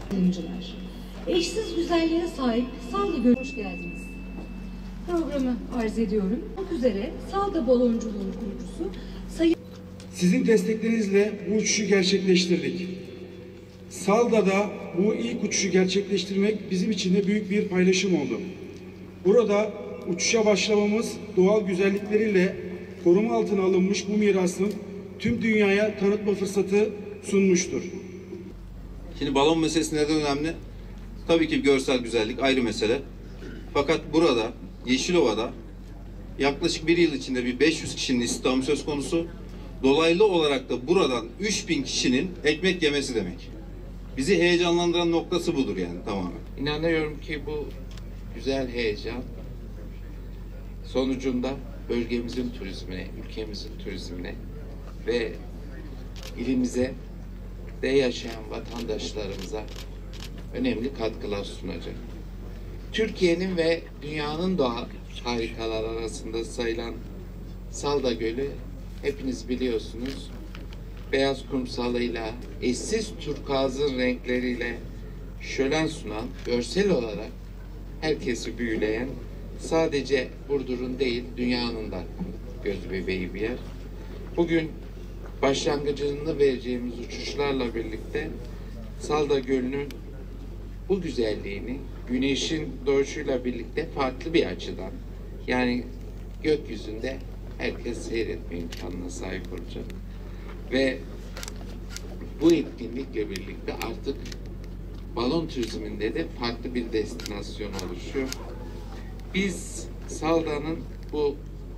Oyuncular. Eşsiz güzelliğe sahip Salda Gölü'ne hoş geldiniz. Programı arz ediyorum. Bu üzere Salda Balonculuğun kurucusu Sayın... Sizin desteklerinizle bu uçuşu gerçekleştirdik. Salda'da bu ilk uçuşu gerçekleştirmek bizim için de büyük bir paylaşım oldu. Burada uçuşa başlamamız doğal güzellikleriyle koruma altına alınmış bu mirasın tüm dünyaya tanıtma fırsatı sunmuştur. Şimdi balon meselesi neden önemli? Tabii ki görsel güzellik ayrı mesele. Fakat burada Yeşilova'da yaklaşık bir yıl içinde bir 500 kişinin istihdamı söz konusu. Dolaylı olarak da buradan 3000 kişinin ekmek yemesi demek. Bizi heyecanlandıran noktası budur yani tamamen. İnanıyorum ki bu güzel heyecan sonucunda bölgemizin turizmine, ülkemizin turizmine ve ilimize de yaşayan vatandaşlarımıza önemli katkılar sunacak. Türkiye'nin ve dünyanın doğal harikalar arasında sayılan Salda Gölü hepiniz biliyorsunuz. Beyaz kumsalıyla, eşsiz turkuazın renkleriyle şölen sunan, görsel olarak herkesi büyüleyen, sadece Burdur'un değil dünyanın da göz bebeği bir yer. Bugün başlangıcını vereceğimiz uçuşlarla birlikte Salda Gölü'nün bu güzelliğini güneşin doğuşuyla birlikte farklı bir açıdan, yani gökyüzünde herkes seyretme imkanına sahip olacak. Ve bu etkinlikle birlikte artık balon turizminde de farklı bir destinasyon oluşuyor. Biz Salda'nın bu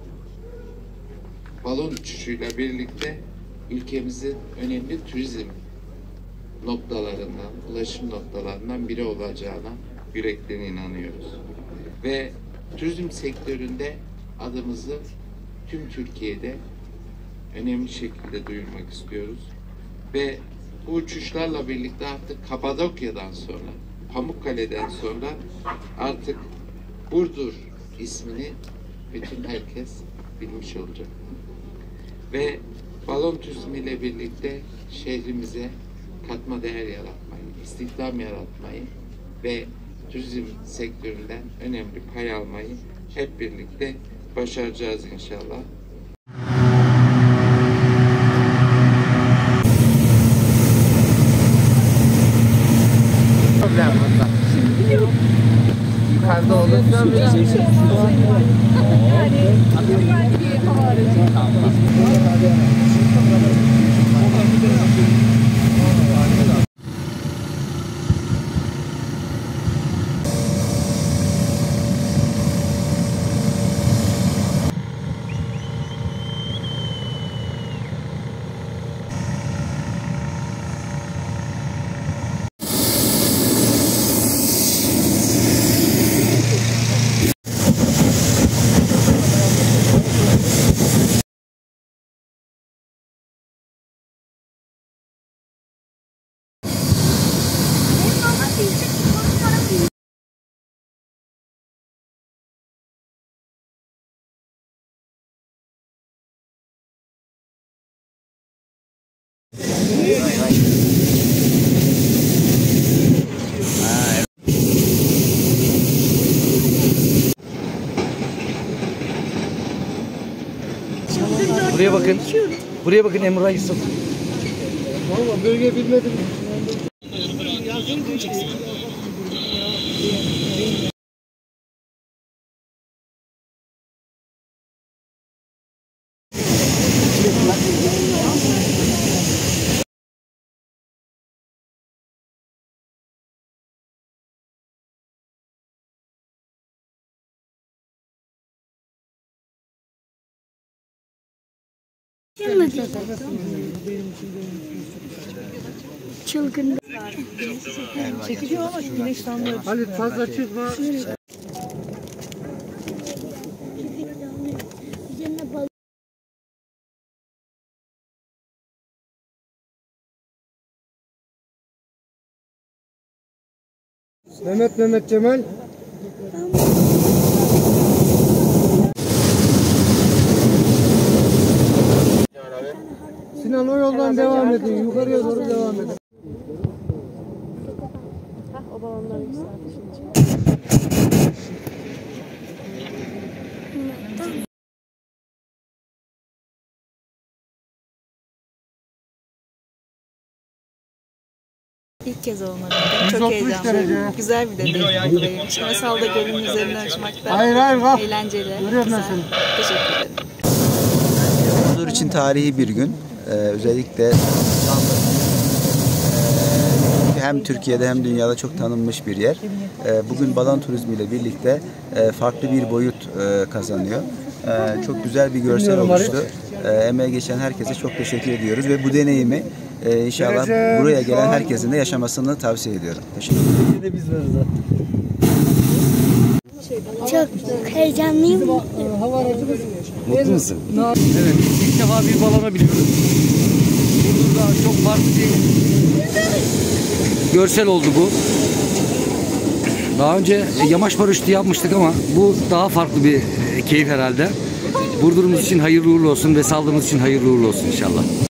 balon uçuşuyla birlikte ülkemizin önemli turizm noktalarından, ulaşım noktalarından biri olacağına yürekten inanıyoruz. Ve turizm sektöründe adımızı tüm Türkiye'de önemli şekilde duyurmak istiyoruz. Ve bu uçuşlarla birlikte artık Kapadokya'dan sonra, Pamukkale'den sonra artık Burdur ismini bütün herkes bilmiş olacak. Ve balon turizmiyle birlikte şehrimize katma değer yaratmayı, istihdam yaratmayı ve turizm sektöründen önemli pay almayı hep birlikte başaracağız inşallah. Problem burada. Yukarıda olursa buraya bakın. Buraya bakın Emrah Yusuf. Valla bölge bilmedim. Çılgın. Çekiliyor ama güneş damlıyor. Halit fazla çıkma. Mehmet Cemal. Sinan o yoldan devam edin. Yukarıya doğru devam edin. İlk kez olmadı. Çok heyecanlıyım. Güzel bir deneyim benim için. Ve Salda Gölü'nün üzerine uçmak da eğlenceli. Güzel. Teşekkür ederim. Burdur için tarihi bir gün. Özellikle hem Türkiye'de hem dünyada çok tanınmış bir yer. Bugün balon turizmiyle birlikte farklı bir boyut kazanıyor. Çok güzel bir görsel oluştu. Emeğe geçen herkese çok teşekkür ediyoruz ve bu deneyimi inşallah buraya gelen herkesin de yaşamasını tavsiye ediyorum. Teşekkür ederim. Çok heyecanlıyım. Mutlu musun? Evet, ilk defa bir balona biniyoruz. Burada çok farklı bir görsel oldu bu. Daha önce yamaç paraşütü yapmıştık ama bu daha farklı bir keyif herhalde. Burdur'umuz için hayırlı uğurlu olsun ve Salda'mız için hayırlı uğurlu olsun inşallah.